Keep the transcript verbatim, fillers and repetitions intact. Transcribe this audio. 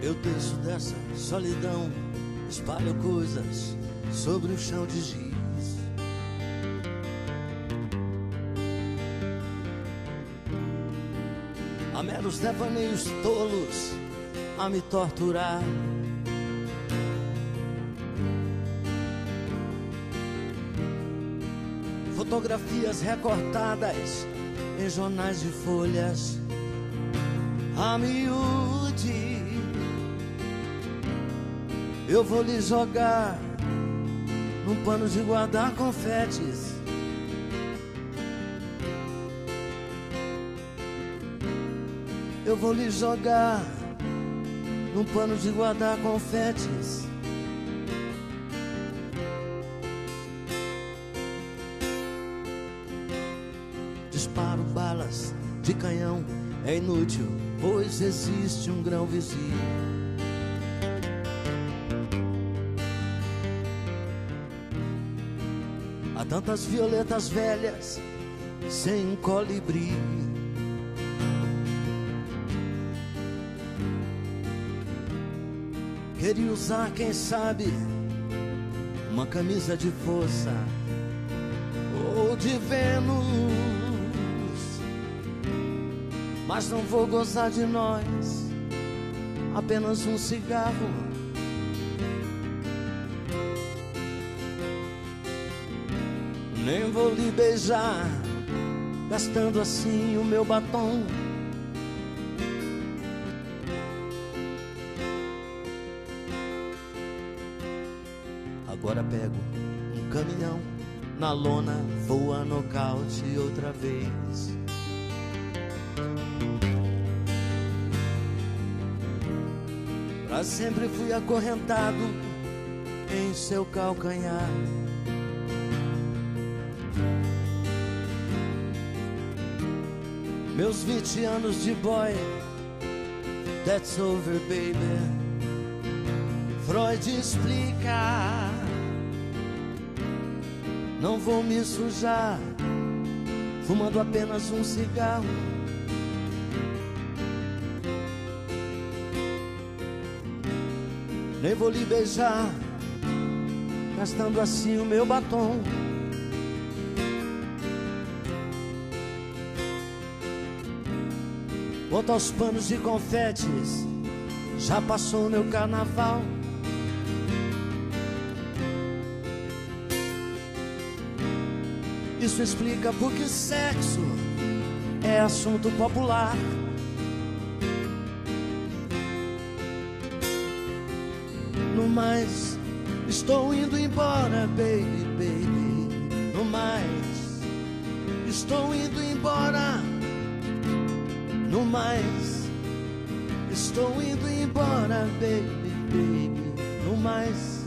Eu desço dessa solidão, espalho coisas sobre o chão de giz. Há meros devaneios tolos a me torturar. Fotografias recortadas em jornais de folhas a miúde. Eu vou lhe jogar num pano de guardar confetes. Eu vou lhe jogar num pano de guardar confetes. Disparo balas de canhão, é inútil, pois existe um grão vizinho. Há tantas violetas velhas sem um colibri. Queria usar, quem sabe, uma camisa de força ou de Vênus, mas não vou gozar de nós, apenas um cigarro. Nem vou lhe beijar, gastando assim o meu batom. Agora pego um caminhão, na lona voa nocaute outra vez. Pra sempre fui acorrentado em seu calcanhar. Meus vinte anos de boy, that's over, baby. Freud explica. Não vou me sujar fumando apenas um cigarro. Nem vou lhe beijar, gastando assim o meu batom. Quanto aos panos de confetes, já passou o meu carnaval. Isso explica porque sexo é assunto popular. No mais, estou indo embora, baby, baby. No mais, estou indo embora. No mais, estou indo embora, baby, baby. No mais.